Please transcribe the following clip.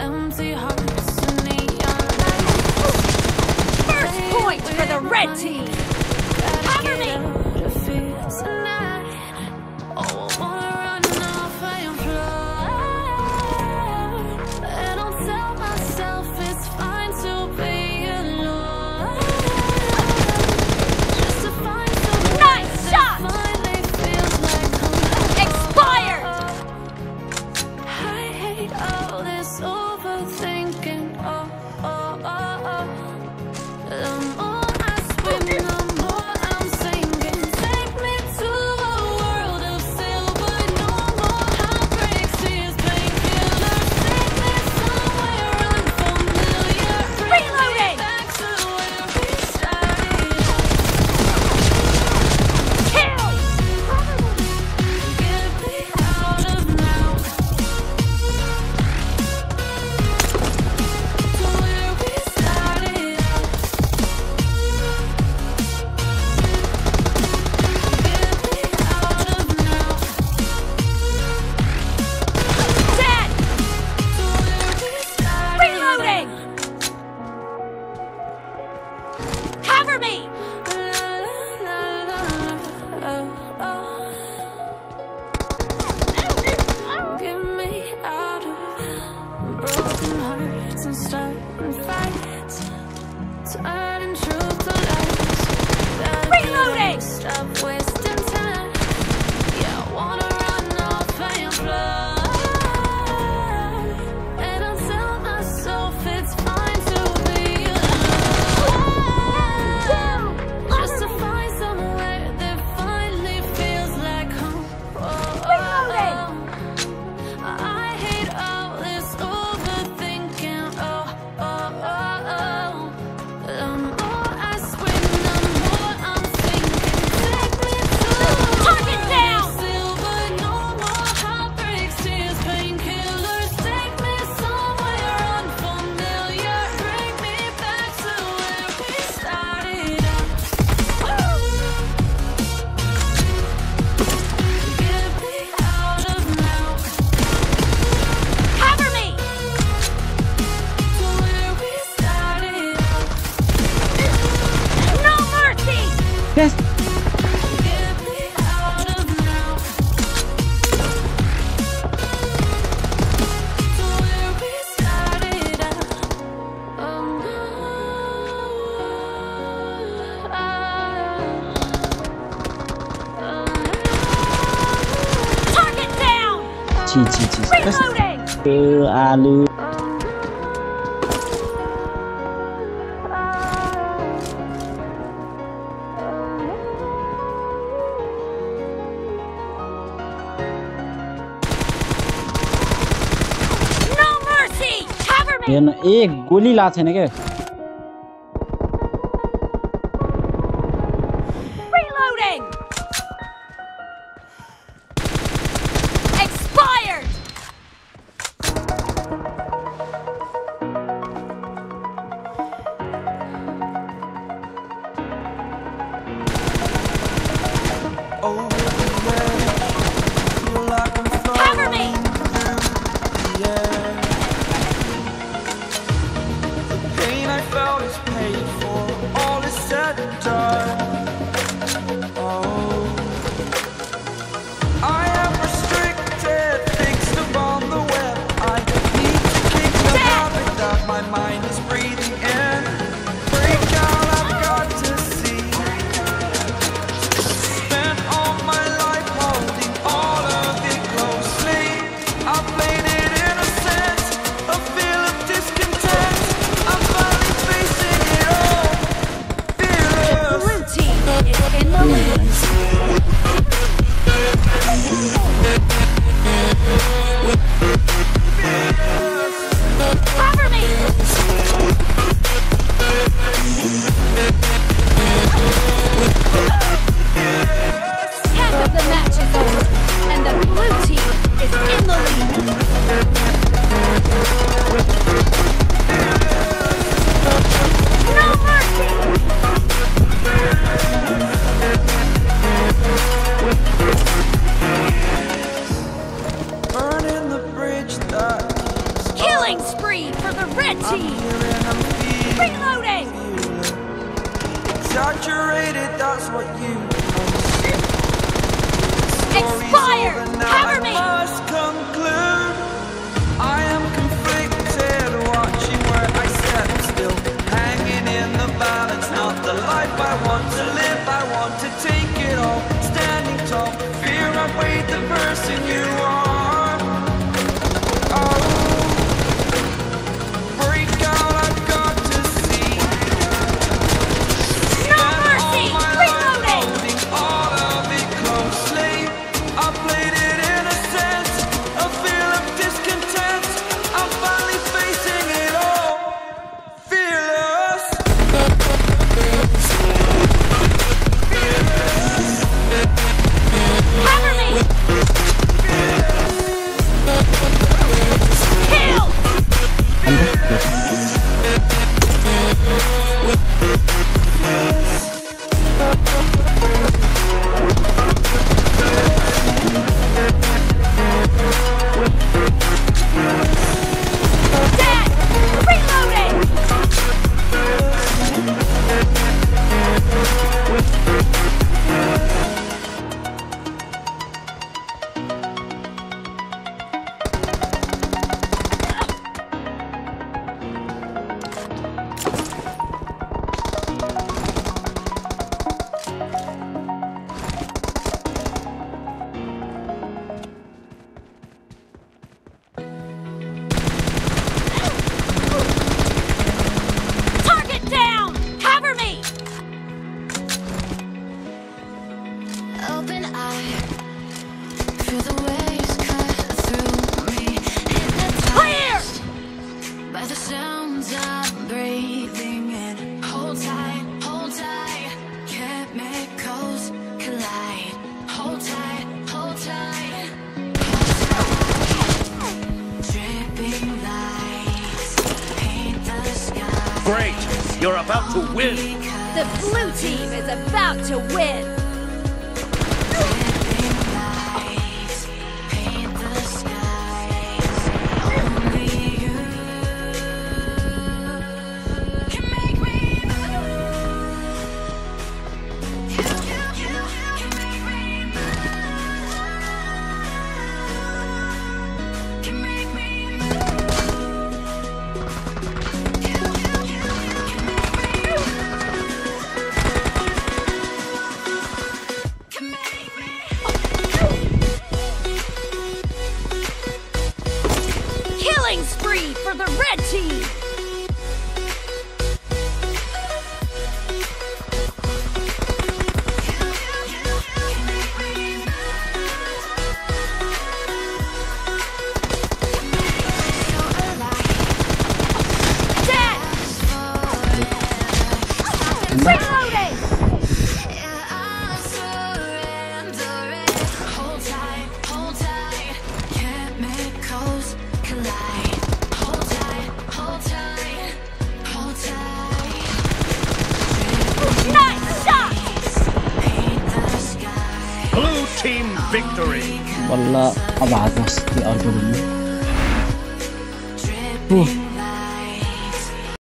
empty hearts and neon lights. First point for the red team. Cover me. Yes. Target down. Reloading. Alu. एक गोली ला छैन के Reloading. Expired. Cover me. Pain I red team! Reloading! Exaggerated, that's what you Expired! Cover me! I must conclude I am conflicted, watching where I stand still, hanging in the balance. Not the life I want to live, I want to take it all, standing tall. Fear I weighed the person you are. Oh, break out, I've got to see. No mercy! Reloading! Holding all of it closely. I played it in a sense, a feel of discontent. I'm finally facing it all, fearless. Cover me! Kill! Dead! Reloading! Target down! Cover me! Open eye, feel the waves cut through me. Clear! Hypnotized by the sounds I'm breathing in. Hold tight, chemicals collide. Hold tight, hold tight, hold tight. Dripping lights paint the sky. Great! You're about to win! The blue team is about to win! Dripping lights paint the skies. Only you can make me move. You can make me move. Can make me move. You can make me move. Can make me. Killing spree for the red team! Dead! Reloading! Hold tight, chemicals collide. Hold tight, hold tight. Nice shot! Paint the sky. Blue team victory! والله أبعد نص في أرض Dripping